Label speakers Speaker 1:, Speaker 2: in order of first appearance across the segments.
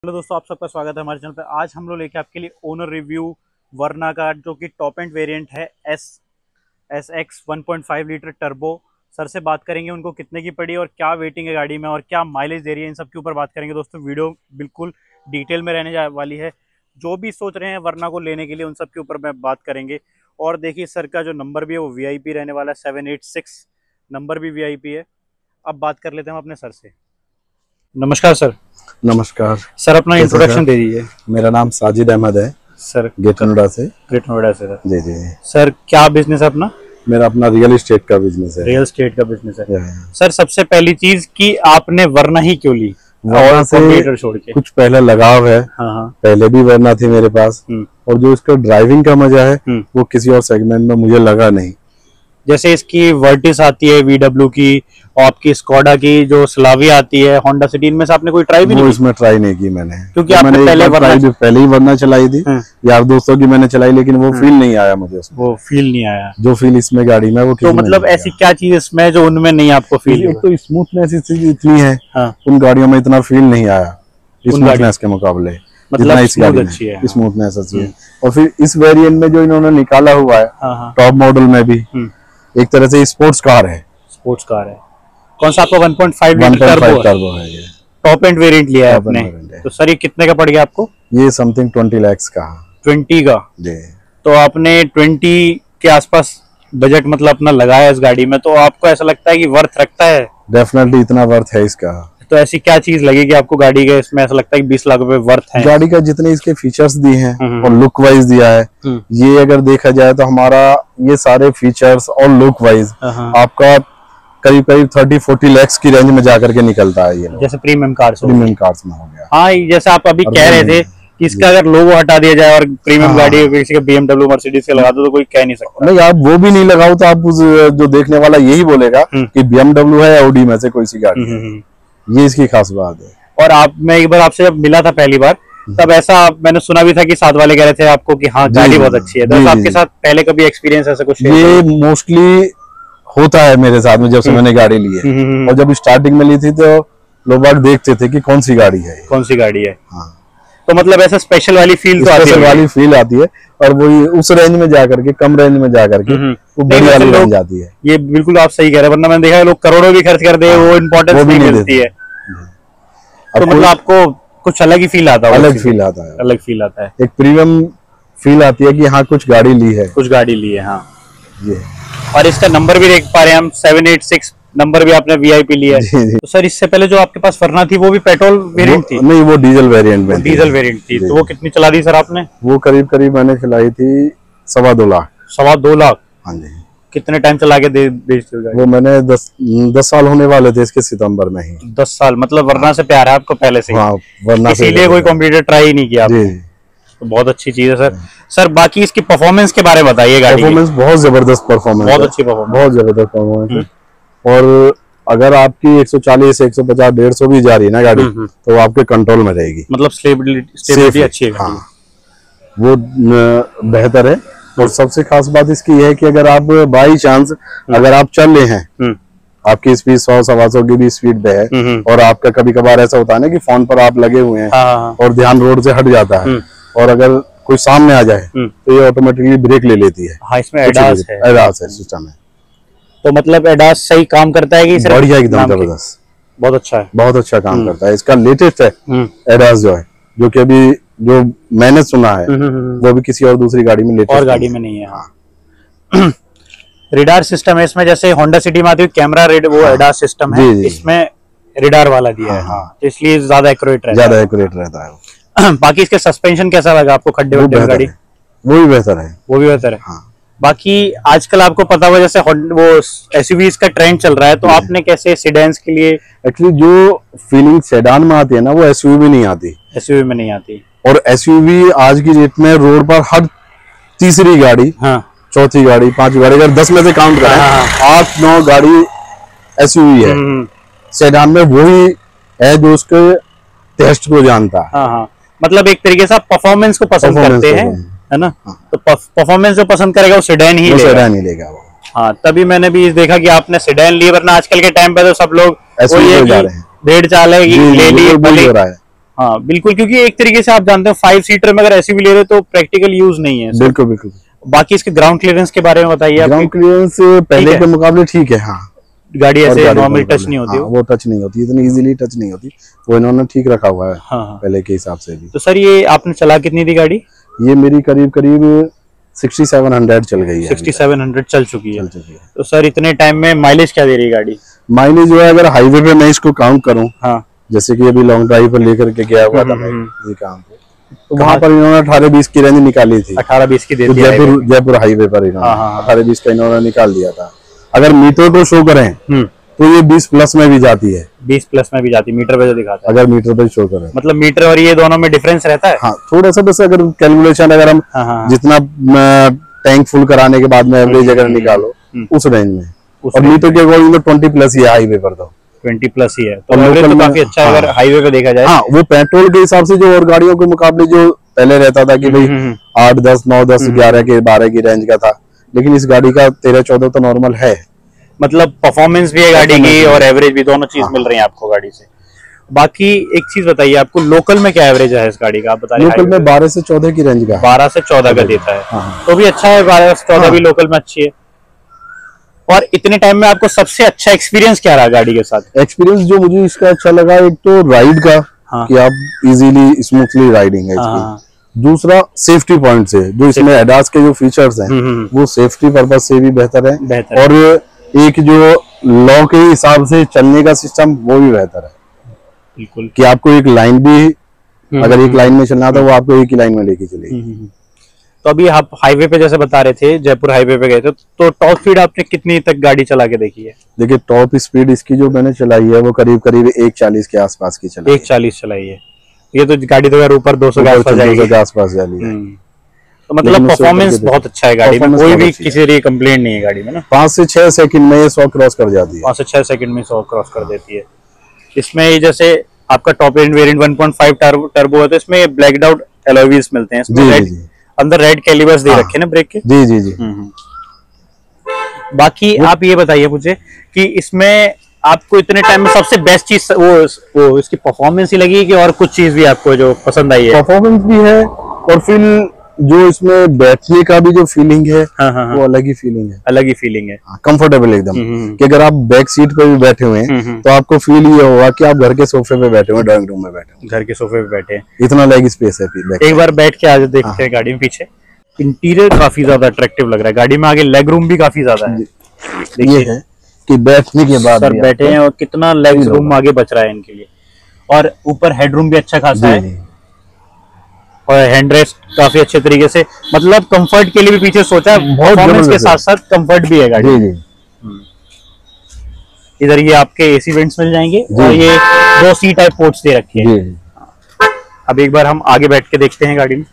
Speaker 1: Hello दोस्तों, आप सबका स्वागत है हमारे चैनल पे। आज हम लोग लेके आपके लिए ओनर रिव्यू वर्ना का, जो कि टॉप एंड वेरिएंट है SX 1.5 लीटर टर्बो। सर से बात करेंगे उनको कितने की पड़ी और क्या वेटिंग है गाड़ी में और क्या माइलेज दे रही है, इन सब के ऊपर बात करेंगे। दोस्तों वीडियो बिल्कुल डिटेल में रहने वाली है। जो भी सोच रहे हैं वर्ना को लेने के लिए उन सब के ऊपर मैं बात करेंगे। और देखिए सर का जो नंबर भी है वो VIP रहने वाला है, 786 नंबर भी VIP है। अब बात कर लेते हैं हम अपने सर से। नमस्कार सर।
Speaker 2: नमस्कार
Speaker 1: सर, अपना इंट्रोडक्शन दे दीजिए।
Speaker 2: मेरा नाम साजिद अहमद है
Speaker 1: सर,
Speaker 2: ग्रेटर नोएडा से।
Speaker 1: सर
Speaker 2: जी जी।
Speaker 1: सर, क्या बिजनेस है अपना?
Speaker 2: मेरा अपना रियल एस्टेट का बिजनेस है।
Speaker 1: रियल एस्टेट का बिजनेस है। सर, सबसे पहली चीज कि आपने वर्ना ही क्यों ली?
Speaker 2: वर्ना से
Speaker 1: छोड़ के
Speaker 2: कुछ पहले लगाव है।
Speaker 1: हाँ।
Speaker 2: पहले भी वर्ना थी मेरे पास, और जो इसका ड्राइविंग का मजा है वो किसी और सेगमेंट में मुझे लगा नहीं।
Speaker 1: जैसे इसकी वर्टिस आती है VW की, और आपकी स्कोडा की जो स्लाविया आती है, होंडा सिटी, इनमें से आपने कोई ट्राई भी नहीं?
Speaker 2: इसमें ट्राई नहीं की मैंने,
Speaker 1: क्योंकि आपने
Speaker 2: पहले ही वर्ना चलाई थी। यार दोस्तों की मैंने चलाई, लेकिन वो फील नहीं आया मुझे उसमें।
Speaker 1: वो फील नहीं आया जो
Speaker 2: फील इसमें गाड़ी में वो।
Speaker 1: तो मतलब ऐसी क्या चीज इसमें जो उनमें नहीं आपको फील?
Speaker 2: एक तो स्मूथनेस इतनी है, उन गाड़ियों में इतना फील नहीं आया स्मूथनेस के मुकाबले।
Speaker 1: मतलब अच्छी है,
Speaker 2: स्मूथनेस अच्छी है। और फिर इस वेरिएंट में जो इन्होंने निकाला हुआ है टॉप मॉडल में भी, एक तरह से स्पोर्ट्स कार है।
Speaker 1: स्पोर्ट्स कार है। कौन सा आपका 1.5 लीटर
Speaker 2: टर्बो है? ये
Speaker 1: टॉप एंड वेरिएंट लिया है आपने। तो सर ये कितने का पड़ गया आपको?
Speaker 2: ये समथिंग 20 lakhs का।
Speaker 1: 20 का जी। तो आपने 20 के आसपास बजट मतलब अपना लगाया इस गाड़ी में, तो आपको ऐसा लगता है कि वर्थ रखता है?
Speaker 2: डेफिनेटली इतना वर्थ है इसका।
Speaker 1: तो ऐसी क्या चीज लगेगी आपको गाड़ी के इसमें ऐसा लगता है कि 20 लाख रुपए वर्थ है?
Speaker 2: गाड़ी का जितने इसके फीचर्स दिए हैं और लुक वाइज दिया है, ये अगर देखा जाए तो हमारा ये सारे फीचर्स और लुक वाइज आपका करीब 30-40 lakhs की रेंज में जाकर के निकलता है। ये
Speaker 1: जैसे प्रीमियम कार्स
Speaker 2: में हो गया।
Speaker 1: हाँ, जैसे आप अभी कह रहे थे कि इसका अगर लोगो हटा दिया जाए और प्रीमियम गाड़ी किसी का BMW मर्सिडीज के लगा दो तो कोई कह नहीं सकता।
Speaker 2: नहीं, आप वो भी नहीं लगाओ तो आप जो देखने वाला यही बोलेगा कि BMW है Audi में से कोई सी गाड़ी। ये इसकी खास बात है।
Speaker 1: और मैं एक बार आपसे जब मिला था पहली बार, तब ऐसा मैंने सुना भी था कि साथ वाले कह रहे थे आपको कि हाँ गाड़ी बहुत अच्छी है। तो आपके साथ पहले कभी एक्सपीरियंस ऐसा कुछ?
Speaker 2: ये मोस्टली होता है मेरे साथ में जब से मैंने गाड़ी ली है। और जब स्टार्टिंग में ली थी तो लोग बाग देखते थे कि कौन सी गाड़ी है,
Speaker 1: कौन सी गाड़ी है। तो मतलब ऐसा स्पेशल वाली फील
Speaker 2: आती है। और वो उस रेंज में जाकर के, कम रेंज में जाकर के वो बड़ी वाली रेंज आती है।
Speaker 1: ये बिल्कुल आप सही कह रहे हैं, वरना मैंने देखा है लोग करोड़ों भी खर्च कर दे, वो इम्पोर्टेंस नहीं मिलती है। तो मतलब आपको कुछ अलग ही फील आता है?
Speaker 2: अलग फील आता है,
Speaker 1: अलग फील आता है।
Speaker 2: एक प्रीमियम फील आती है कि हाँ कुछ गाड़ी ली है,
Speaker 1: कुछ गाड़ी ली है। हाँ
Speaker 2: ये।
Speaker 1: और इसका नंबर भी देख पा रहे हैं हम, 786 नंबर भी आपने VIP लिया है। तो सर इससे पहले जो आपके पास वर्ना थी वो भी पेट्रोल वेरिएंट थी?
Speaker 2: नहीं, वो डीजल वेरिएंट में।
Speaker 1: डीजल वेरिएंट थी। तो वो कितनी चला दी सर आपने?
Speaker 2: वो करीब मैंने चलाई थी 2.25 लाख।
Speaker 1: 2.25 लाख?
Speaker 2: हाँ जी।
Speaker 1: कितने टाइम चला के बेच दी?
Speaker 2: वो मैंने 10 साल होने वाले थे इसके सितंबर में ही।
Speaker 1: 10 साल? मतलब वर्ना से प्यार है आपको पहले से?
Speaker 2: हाँ, वर्ना से।
Speaker 1: इसीलिए कोई कॉम्पिटिटर ट्राई नहीं किया आपने? तो बहुत अच्छी चीज है सर। सर बाकी इसकी परफॉर्मेंस के बारे में बताइए। गाड़ी
Speaker 2: परफॉर्मेंस बहुत जबरदस्त परफॉर्मेंस,
Speaker 1: बहुत अच्छी परफॉर्मेंस,
Speaker 2: बहुत जबरदस्त परफॉर्मेंस। और अगर आपकी 140, 150, 150 भी जा रही है ना गाड़ी, तो आपके कंट्रोल में रहेगी।
Speaker 1: मतलब स्टेबिलिटी अच्छी है।
Speaker 2: हाँ, वो बेहतर है। और सबसे खास बात इसकी है कि अगर आप बाई चांस अगर आप चल रहे हैं, आपकी स्पीड 100-125 की भी स्पीड पे है, और आपका कभी कभार ऐसा होता है ना कि फोन पर आप लगे हुए हैं और ध्यान रोड से हट जाता है, और अगर कोई सामने आ जाए तो ये ऑटोमेटिकली ब्रेक ले लेती है।
Speaker 1: हाँ, इसमें एडास है
Speaker 2: सिस्टम है।
Speaker 1: तो मतलब एडास सही काम करता है कि
Speaker 2: बढ़िया, एकदम जबरदस्त,
Speaker 1: बहुत अच्छा है,
Speaker 2: बहुत अच्छा काम करता है। इसका लेटेस्ट है एडास जो है, जो कि अभी जो मैंने सुना है वो भी किसी और दूसरी गाड़ी में लेटेस्ट
Speaker 1: और गाड़ी में नहीं है। हाँ। रिडार सिस्टम है इसमें, जैसे होंडा सिटी में आती है कैमरा वो एडास सिस्टम है, इसमें रिडार वाला दिया है। हाँ, तो इसलिए ज्यादा एक्यूरेट
Speaker 2: रहता है।
Speaker 1: बाकी इसके सस्पेंशन कैसा लगा आपको? खड्डे वड्डे गाड़ी?
Speaker 2: वो भी बेहतर है,
Speaker 1: वो भी बेहतर है। हाँ। बाकी आजकल आपको पता होगा जैसे वो SUVs का ट्रेंड चल रहा है, तो आपने कैसे सेडान्स के लिए?
Speaker 2: एक्चुअली जो फीलिंग सेडान में आती है ना, वो SUV में नहीं आती।
Speaker 1: SUV में नहीं आती। और
Speaker 2: SUV आज की डेट में रोड पर हर तीसरी गाड़ी, चौथी गाड़ी, 5 गाड़ी, अगर 10 में से काउंट करें, 8-9 गाड़ी SUV है। सेडान में वही है जो उसके टेस्ट को जानता है।
Speaker 1: मतलब एक तरीके से आप परफॉर्मेंस को पसंद करते हैं, है ना? तो परफॉर्मेंस जो पसंद करेगा वो सेडान ही लेगा। हाँ, तभी मैंने भी देखा कि आपने सेडान ली, वरना आजकल के टाइम पे तो सब लोग भेड़ चाल है, ले लिए। हाँ बिल्कुल, क्योंकि एक तरीके से आप जानते हो 5 सीटर में अगर ऐसी भी ले रहे तो प्रैक्टिकल यूज नहीं है।
Speaker 2: बिल्कुल बिल्कुल।
Speaker 1: बाकी इसके ग्राउंड क्लियरेंस के बारे में बताइए।
Speaker 2: ग्राउंड क्लियरेंस पहले के मुकाबले ठीक है, हाँ।
Speaker 1: गाड़ी ऐसे नॉर्मल टच नहीं होती,
Speaker 2: हाँ, वो टच नहीं होती, इतनी इजीली टच नहीं होती, वो इन्होंने ठीक रखा हुआ है। हाँ, पहले के हिसाब से भी।
Speaker 1: तो सर ये आपने चला कितनी थी गाड़ी?
Speaker 2: ये मेरी करीब करीब 6700 चल गई है।
Speaker 1: 6700 चल चुकी है।
Speaker 2: चल चुकी है।
Speaker 1: तो सर इतने टाइम में माइलेज क्या दे रही है गाड़ी?
Speaker 2: माइलेज जो है, अगर हाईवे पे मैं इसको काउंट करूँ, हाँ, जैसे कि अभी लॉन्ग ड्राइव पर लेकर के गया हुआ था मैं ये काम पे, तो वहाँ पर इन्होंने 18-20 की रेंज निकाली थी।
Speaker 1: 18-20 की
Speaker 2: तो जयपुर हाईवे पर इन्होंने 18-20 का इन्होंने निकाल दिया था। अगर मीटर को शो करें तो ये 20 प्लस में भी जाती है।
Speaker 1: 20 प्लस में भी जाती है, मीटर पे जो दिखाता है।
Speaker 2: अगर मीटर पे शो करें,
Speaker 1: मतलब मीटर और ये दोनों में डिफरेंस रहता है।
Speaker 2: हाँ, थोड़ा सा बस, अगर कैलकुलेशन अगर हम जितना टैंक फुल कराने के बाद में एवरेज अगर निकालो उस रेंज में, और मीटर के अकॉर्डिंग तो 20 प्लस ही है हाईवे पर, तो
Speaker 1: 20 प्लस ही है, तो एवरेज तो काफी अच्छा है अगर हाईवे पे देखा जाए।
Speaker 2: हाँ, वो पेट्रोल के हिसाब से जो और गाड़ियों के मुकाबले जो पहले रहता था कि भाई 8, 10, 9, 10, 11 के 12 की रेंज का था, लेकिन इस गाड़ी का 13-14 तो नॉर्मल है।
Speaker 1: मतलब परफॉर्मेंस भी है गाड़ी की और एवरेज भी, दोनों चीज मिल रही है आपको गाड़ी से। बाकी एक चीज बताइए, आपको लोकल में क्या एवरेज है इस गाड़ी का, आप बताइए।
Speaker 2: लोकल में 12 से 14 की रेंज का,
Speaker 1: 12 से 14 का देता है, तो भी अच्छा है। 12 से 14 भी लोकल में अच्छी है। और इतने टाइम में आपको सबसे अच्छा एक्सपीरियंस क्या रहा गाड़ी के साथ?
Speaker 2: एक्सपीरियंस जो मुझे इसका अच्छा लगा, एक तो राइड का, कि आप इजीली स्मूथली राइडिंग है इसकी। दूसरा सेफ्टी पॉइंट से, जो इसमें एडास के जो फीचर्स हैं वो सेफ्टी पर्पज से भी बेहतर है, और एक जो लॉ के हिसाब से चलने का सिस्टम वो भी बेहतर है।
Speaker 1: बिल्कुल, कि
Speaker 2: आपको एक लाइन भी अगर एक लाइन में चलना था वो आपको एक ही लाइन में लेके चलेगी।
Speaker 1: तो अभी आप हाईवे पे जैसे बता रहे थे, जयपुर हाईवे पे गए थे, तो टॉप स्पीड आपने कितनी तक गाड़ी चला के देखी है?
Speaker 2: देखिए, टॉप स्पीड इसकी जो मैंने चलाई है वो करीब करीब 140 के आसपास की चलाई है।
Speaker 1: 140 चलाई है। ये तो गाड़ी तो यार ऊपर 200 के आसपास जाएगी। तो मतलब परफॉर्मेंस बहुत अच्छा है गाड़ी में, कोई भी किसी की कंप्लेंट नहीं है गाड़ी में ना।
Speaker 2: 5 से 6 सेकंड में ये 100 क्रॉस कर जाती है।
Speaker 1: 5 से 6 सेकंड में 100 क्रॉस कर देती है। इसमें जैसे आपका टॉप एंड वेरिएंट 1.5 टर्बो है, तो इसमें ब्लैक आउट एलॉय व्हील्स मिलते हैं। इसमें अंदर रेड कैलिपर्स दे रखे हैं ना ब्रेक के।
Speaker 2: जी जी जी।
Speaker 1: बाकी आप ये बताइए मुझे कि इसमें आपको इतने टाइम में सबसे बेस्ट चीज वो इसकी परफॉर्मेंस ही लगी, कि और कुछ चीज भी आपको जो पसंद आई है?
Speaker 2: परफॉर्मेंस भी है, और फिर जो इसमें बैठने का भी जो फीलिंग है, वो अलग ही फीलिंग है।
Speaker 1: अलग ही फीलिंग है,
Speaker 2: कंफर्टेबल एकदम। कि अगर आप बैक सीट पे भी बैठे हुए हैं तो आपको फील ये होगा कि आप घर के सोफे पे बैठे हुए, ड्राइंग रूम में बैठे हुए,
Speaker 1: घर के सोफे पे बैठे हैं।
Speaker 2: इतना लेग स्पेस है।
Speaker 1: एक बार बैठ के आज देखते हैं गाड़ी में पीछे। इंटीरियर काफी ज्यादा अट्रैक्टिव लग रहा है गाड़ी में, आगे लेग रूम भी काफी ज्यादा है।
Speaker 2: ये है कि बैठने के बाद
Speaker 1: सर बैठे हैं, और कितना लेग रूम आगे बच रहा है इनके लिए, और ऊपर हेडरूम भी अच्छा खासा है, और हैंड रेस्ट काफी अच्छे तरीके से, मतलब कंफर्ट के लिए भी पीछे सोचा है, परफॉर्मेंस के साथ साथ कंफर्ट भी है गाड़ी। इधर ये आपके एसी वेंट्स मिल जाएंगे, और ये 2 सी टाइप पोर्ट्स दे रखे हैं। अब एक बार हम आगे बैठ के देखते हैं गाड़ी में।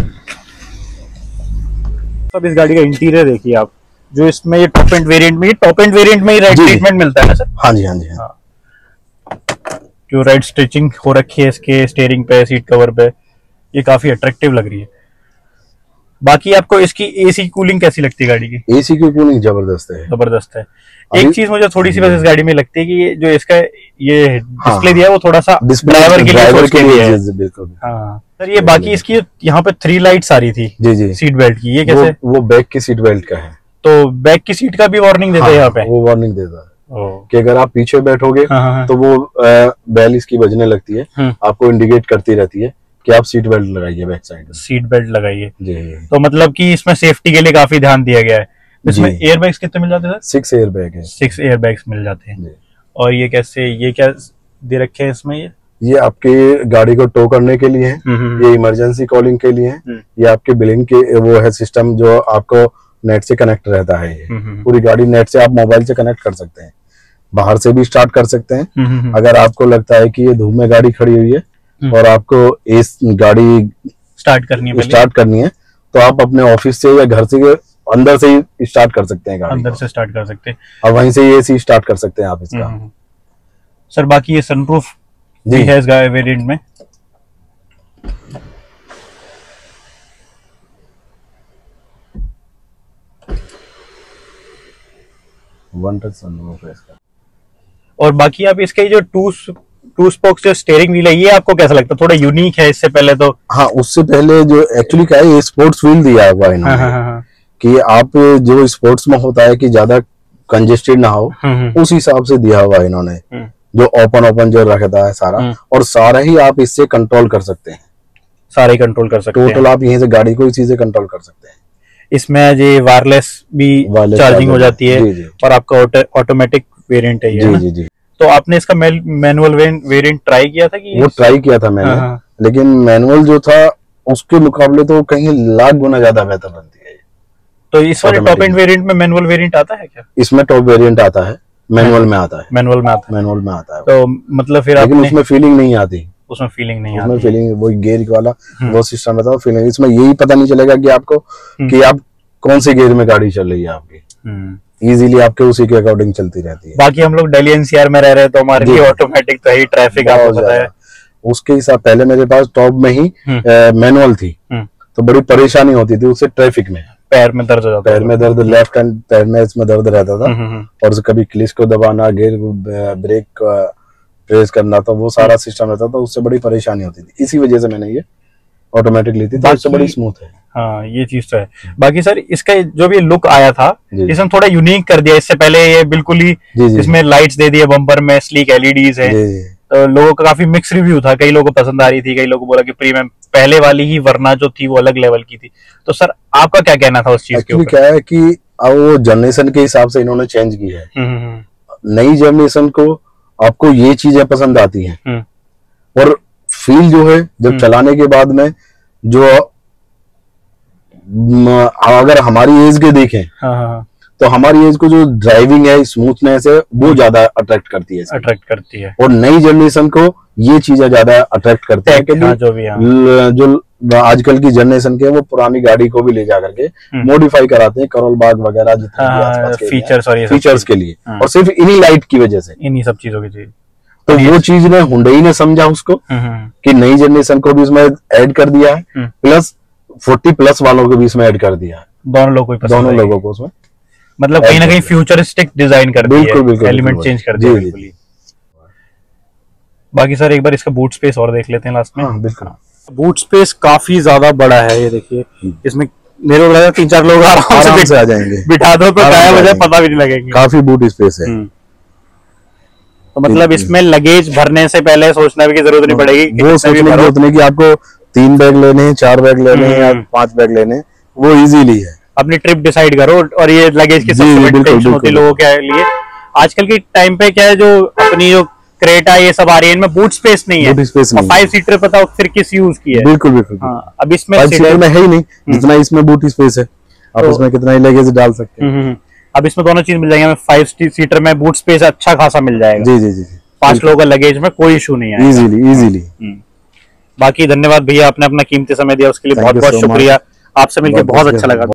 Speaker 1: अब इस गाड़ी का इंटीरियर देखिए आप, जो इसमें ये टॉप एंड वेरिएंट में ही रेड ट्रीटमेंट मिलता है ना सर?
Speaker 2: हाँ जी, हाँ जी, हाँ।
Speaker 1: जो रेड स्टिचिंग हो रखी है इसके स्टीयरिंग पे, सीट कवर पे, ये काफी अट्रैक्टिव लग रही है। बाकी आपको इसकी एसी कूलिंग कैसी लगती है गाड़ी की?
Speaker 2: एसी की कूलिंग जबरदस्त है,
Speaker 1: जबरदस्त है। एक चीज मुझे थोड़ी सी बस इस गाड़ी में लगती है कि ये जो इसका ये डिस्प्ले दिया है वो थोड़ा सा ड्राइवर के लिए है। सर ये बाकी इसकी यहाँ पे 3 लाइट्स आ रही थी जी जी सीट बेल्ट की, ये कैसे?
Speaker 2: वो बैक की सीट बेल्ट का है,
Speaker 1: तो बैक की सीट का भी वार्निंग देता है यहाँ पे?
Speaker 2: वो वार्निंग देता है कि अगर आप पीछे बैठोगे तो वो बेल इसकी बजने लगती है, आपको इंडिकेट करती रहती है कि आप सीट बेल्ट लगाइए, बैक साइड में
Speaker 1: सीट बेल्ट लगाइए। तो मतलब कि इसमें सेफ्टी के लिए काफी ध्यान दिया गया है। इसमें एयर बैग्स कितने मिल जाते हैं सर?
Speaker 2: 6 एयर बैग है।
Speaker 1: 6 एयर बैग्स मिल जाते हैं। और ये कैसे, ये क्या दे रखे हैं इसमें?
Speaker 2: ये आपके गाड़ी को टो करने के लिए है, ये इमरजेंसी कॉलिंग के लिए है, ये आपके बिलिंग के वो है सिस्टम जो आपको नेट से कनेक्ट रहता है। ये पूरी गाड़ी नेट से आप मोबाइल से कनेक्ट कर सकते हैं, बाहर से भी स्टार्ट कर सकते हैं। अगर आपको लगता है कि ये धूप में गाड़ी खड़ी हुई है और आपको इस गाड़ी स्टार्ट करनी है तो आप अपने ऑफिस से या घर से अंदर से ही स्टार्ट कर सकते हैं गाड़ी,
Speaker 1: अंदर से स्टार्ट कर सकते हैं,
Speaker 2: और वहीं से एसी स्टार्ट कर सकते हैं आप इसका।
Speaker 1: सर बाकी ये सनरूफ भी है इस वेरिएंट में? वन टच सनरूफ है इसका। और बाकी आप इसके जो टू स्पोक्स जो स्टीयरिंग व्हील है, ये आपको कैसा लगता है? थोड़ा यूनिक है इससे पहले तो।
Speaker 2: हाँ, उससे पहले जो एक्चुअली क्या है, स्पोर्ट्स व्हील दिया हुआ है इन्होंने, कि आप जो स्पोर्ट्स में होता है कि ज्यादा कंजेस्टेड ना हो, उस हिसाब से दिया हुआ है इन्होंने। जो ओपन जो रखता है सारा, और सारा ही आप इससे कंट्रोल कर सकते हैं, सारे कंट्रोल कर सकते हैं टोटल। आप यहीं से गाड़ी को इसी से कंट्रोल कर सकते हैं।
Speaker 1: इसमें ये वायरलेस भी चार्जिंग हो जाती है। जी, जी। और आपका ऑटोमेटिक वेरिएंट है ये। जी, जी। तो आपने इसका मैनुअल वेरिएंट ट्राई किया था कि?
Speaker 2: वो ट्राई किया था मैंने, लेकिन मैनुअल जो था उसके मुकाबले तो कहीं लाख गुना ज्यादा बेहतर बनती है।
Speaker 1: तो इस वाले टॉप एंड वेरिएंट में मैनुअल वेरिएंट आता है क्या?
Speaker 2: इसमें टॉप वेरिएंट आता है, मैनुअल में आता है।
Speaker 1: मैनुअल में आता है। तो मतलब फिर
Speaker 2: लेकिन उसमें फीलिंग नहीं आती।
Speaker 1: उसमें फीलिंग
Speaker 2: वो गियर वाला वो सिस्टम रहता है, फीलिंग इसमें यही पता नहीं चलेगा कि आपको कि आप कौन से गियर में गाड़ी चल रही है आपकी। इजीली आपके उसी के अकॉर्डिंग चलती रहती है।
Speaker 1: बाकी हम लोग दिल्ली एनसीआर में रह रहे हैं तो हमारे लिए ऑटोमेटिक तो ही ट्रैफिक आपको पता है।
Speaker 2: उसके हिसाब पहले मेरे पास टॉप में ही मैनुअल थी, तो बड़ी परेशानी होती थी उससे ट्रैफिक में।
Speaker 1: पैर में दर्द होता था,
Speaker 2: पैर में दर्द, लेफ्ट हैंड पैर में इसमें दर्द रहता था, और कभी क्लिच को दबाना, गियर ब्रेक प्रेस करना, तो वो सारा सिस्टम रहता था, उससे बड़ी परेशानी होती थी। इसी वजह से मैंने ये ऑटोमेटिक ली थी, तो उससे बड़ी स्मूथ है।
Speaker 1: हाँ, ये चीज तो है। बाकी सर इसका जो भी लुक आया था, इसमें थोड़ा यूनिक कर दिया। इससे पहले ये बिल्कुल ही इसमें लाइट्स दे दिए, बम्पर में स्लीक एलईडीज है। तो लोगों का काफी मिक्स रिव्यू था, कई लोगों को पसंद आ रही थी, कई लोगों को बोला कि प्रीमियम पहले वाली ही वरना जो थी वो अलग लेवल की थी। तो सर आपका क्या कहना था उस चीज के ऊपर?
Speaker 2: क्या है कि अब वो जनरेशन के हिसाब से इन्होंने चेंज की है। नई जनरेशन को आपको ये चीजें पसंद आती हैं, और फील जो है जब चलाने के बाद में, जो अगर हमारी एज के देखें, तो हमारी एज को जो ड्राइविंग है, स्मूथनेस है, वो ज्यादा अट्रैक्ट करती है। और नई जनरेशन को ये चीजें ज्यादा अट्रैक्ट करती है, क्योंकि जो आजकल की जनरेशन के वो पुरानी गाड़ी को भी ले जा करके मॉडिफाई कराते हैं, करोल बाग वगैरह जितने फीचर्स के लिए, और सिर्फ इन्हीं लाइट की वजह से,
Speaker 1: इन्हीं सब चीजों की।
Speaker 2: तो वो चीज ने हुंडई ने समझा उसको कि नई जनरेशन को भी इसमें ऐड कर दिया है, प्लस 40+ वालों को भी इसमें ऐड कर दिया है।
Speaker 1: दोनों लोगों को उसमें मतलब कहीं ना कहीं फ्यूचरिस्टिक डिजाइन कर दिया है, एलिमेंट चेंज कर दिया बिल्कुल। बाकी सर एक बार इसका बूट स्पेस और देख लेते हैं लास्ट में।
Speaker 2: बिल्कुल,
Speaker 1: बूट स्पेस काफी ज्यादा बड़ा है। ये देखिए, इसमें मेरे को लगा 3-4 लोग आराम से आ जाएंगे, बिठा दो तो क्या वजह पता भी नहीं लगेगा।
Speaker 2: काफी बूट स्पेस है।
Speaker 1: तो मतलब इसमें लगेज भरने से पहले सोचना भी की जरूरत नहीं पड़ेगी।
Speaker 2: वो सोचने की जरूरत नहीं कि आपको 3 बैग लेने हैं, 4 बैग लेने हैं या 5 बैग लेने हैं, वो इजीली है।
Speaker 1: अपनी ट्रिप डिसाइड करो, और ये लगेज की सबसे बड़ी टेंशन होती है लोगों के लिए। आजकल के टाइम पे क्या है, जो अपनी जो क्रेटा ये सब आ रही है, इनमें बूट स्पेस नहीं है। 5 सीटर बताओ फिर किस यूज की है।
Speaker 2: बिल्कुल।
Speaker 1: अब इसमें
Speaker 2: 5 सीटर में है ही नहीं जितना इसमें बूट स्पेस है। आप इसमें कितना ही लगेज डाल सकते हैं।
Speaker 1: अब इसमें दोनों चीज मिल जाएंगे। हमें 5 सीटर में बूट स्पेस अच्छा खासा मिल जाएगा।
Speaker 2: जी।
Speaker 1: 5 लोगों का लगेज में कोई इशू नहीं है,
Speaker 2: इजीली।
Speaker 1: बाकी धन्यवाद भैया, आपने अपना कीमती समय दिया, उसके लिए बहुत बहुत शुक्रिया। आपसे मिलकर बहुत अच्छा लगा।